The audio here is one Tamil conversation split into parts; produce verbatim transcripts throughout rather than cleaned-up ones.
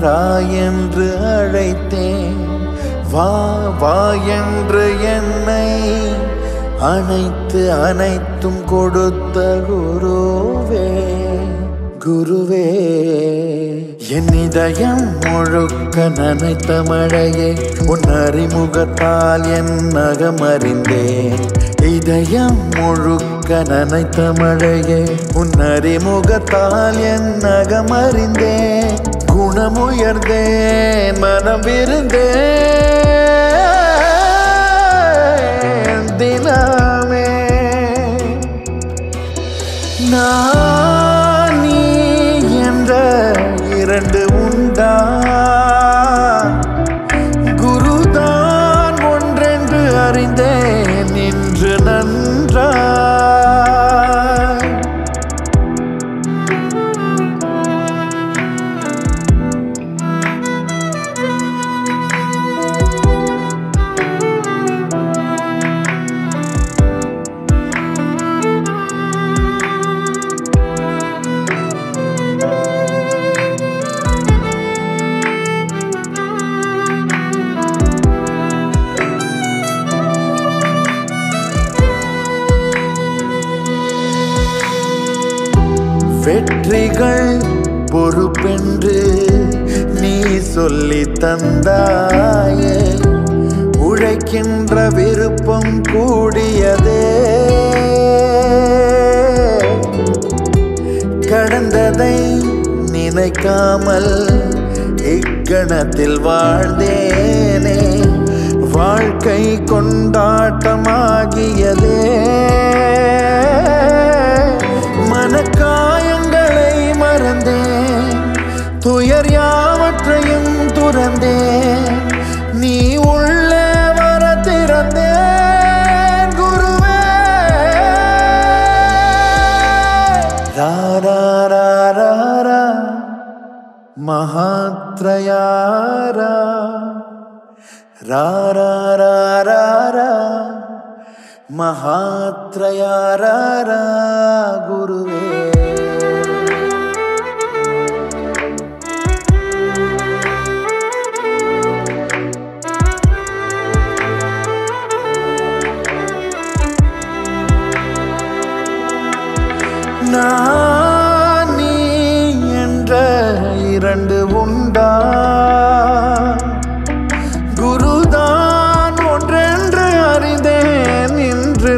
தாய் என்று அழைத்தேன். வா வா என்று என்னை அனைத்து அனைத்தும் கொடுத்த குருவே குருவே. என் இதயம் முழுக்க நனைத்த மழையே உன் அறிமுகத்தால் என் நகமறிந்தேன். இதயம் முழுக்க நனைத்த மழையே உன் அறிமுகத்தால் என் நகமறிந்தேன். குணமுயர்ந்தேன் மனம் விருந்தேன் தினமே. நான் நீ என்ற இரண்டு உண்டா? குருதான் ஒன்றென்று அறிந்தேன் இன்று நன்றாய். வெற்றிகள் பொறுப்பென்று நீ சொல்லி தந்தாயே. உழைக்கின்ற விருப்பம் கூடியதே. கடந்ததை நினைக்காமல் இக்கணத்தில் வாழ்ந்தேனே. வாழ்க்கை கொண்டாட்டமாகியதே. மனக்காயங்களை மறந்தேன். துயர் யாவற்றையும் துறந்தேன். நீ உள்ளே வர திறந்தேன் குருவே. ராரா ராரா மகாத்ரயாரா. ராரா ராரா மகாத்ரயாரா குருவே. நான் நீ என்ற இரண்டு உண்டா? குருதான் ஒன்றென்று அறிந்தேன் இன்று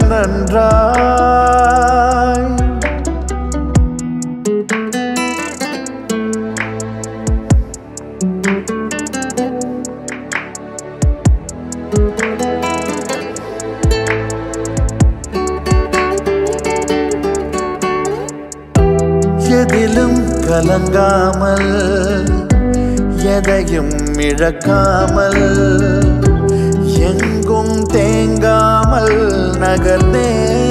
நன்றாய். எதிலும் கலங்காமல் எதையும் இழக்காமல் எங்கும் தேங்காமல் நகர்ந்தே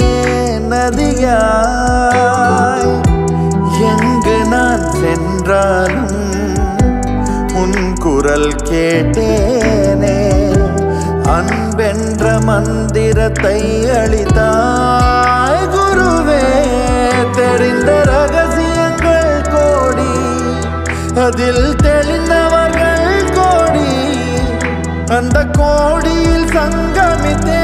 நதியாய். எங்கு நான் சென்றாலும் உன் குரல் கேட்டேனே. அன்பென்ற மந்திரத்தை அளித்தாய் குருவே. தெரிந்த ரகசியங்கள் கோடி, அதில் தெளிந்தவர்கள் கோடி. அந்த கோடியில் சங்கமித்தே